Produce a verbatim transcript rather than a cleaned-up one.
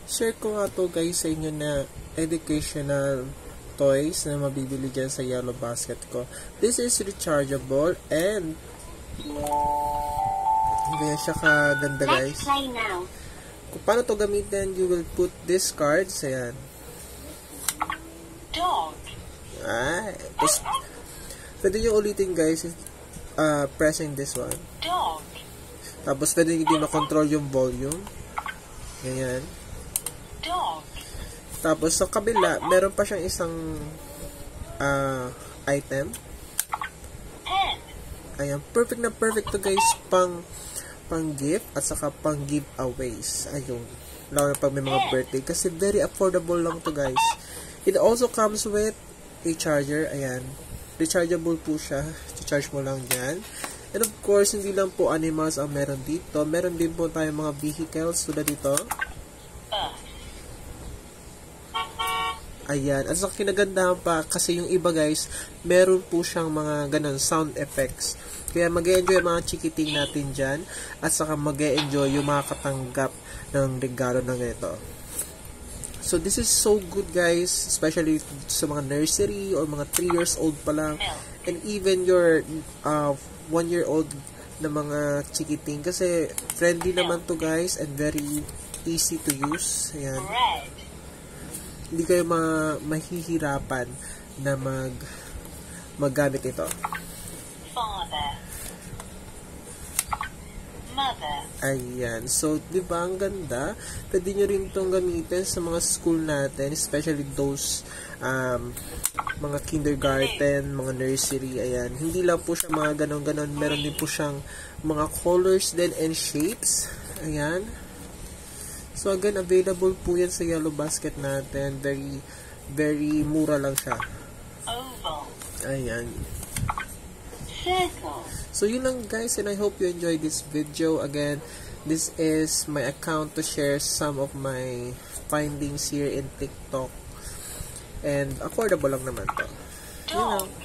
share ko nga to guys sa inyo na educational toys na mabibili dyan sa yellow basket ko. This is rechargeable and ganyan siya kaganda guys. Kung paano to gamitin, you will put this cards, ayan. Dog. Ay, tapos pwede nyo ulitin guys, uh, pressing this one. Dog. Tapos pwede nyo din makontrol yung volume. Ganyan. Dog. Tapos sa kabila, meron pa siyang isang uh, item. Pen. Ayan, perfect na perfect to guys, pang pang gift at saka pang giveaways. Ayun. Lalo na pag may mga birthday kasi very affordable lang to guys. It also comes with a charger. Ayan. Rechargeable po siya. I-charge mo lang dyan. And of course, hindi lang po animals ang meron dito. Meron din po tayong mga vehicles tulad dito. Ayan. At saka kinagandahan pa kasi yung iba guys, meron po siyang mga ganun sound effects. Kaya mag-e-enjoy yung mga chikiting natin dyan. At saka mag-e-enjoy yung mga katanggap ng regalo ng ito. So this is so good guys. Especially sa mga nursery or mga three years old pa lang. And even your uh, one year old na mga chikiting. Kasi friendly naman to guys. And very easy to use. Ayan. Hindi kayo ma mahihirapan na mag maggamit ito. Father. Mother. Ayan. So, di ba ang ganda? Pwede nyo rin itong gamitin sa mga school natin, especially those um, mga kindergarten, mga nursery. Ayan. Hindi lang po siya mga ganon-ganon. Meron din po siyang mga colors din and shapes. Ayan. So, again, available po yan sa yellow basket natin. Very, very mura lang siya. Oval. Ayan. Circle. So, yun lang guys, and I hope you enjoyed this video. Again, this is my account to share some of my findings here in TikTok. And affordable lang naman to. Yun lang.